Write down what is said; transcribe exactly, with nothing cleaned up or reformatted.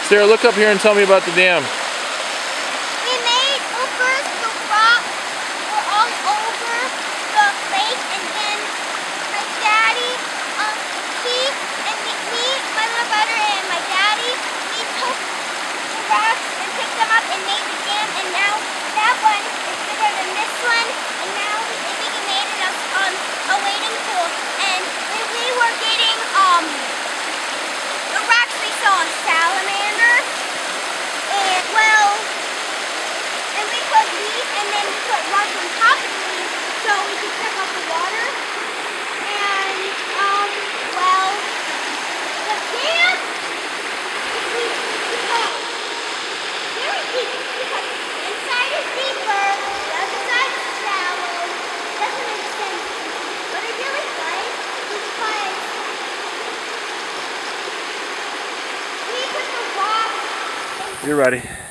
Sarah, look up here and tell me about the dam. We made over the rocks were all over the lake, and then my daddy, um, he and me, me, my little brother, and my daddy, we took the rocks and picked them up and made the dam, and now that one is bigger than this one, and now we, we made it a, um, a wading pool, and when we were getting um the rocks, we saw a salamander, and well, and we put leaves, and then we put rocks on top of the leaves so we could check out the water, and um, well, the dam is deep because very deep because inside is deeper, the other side is shallow. Doesn't make sense, but it really does because we put the rocks. You're ready.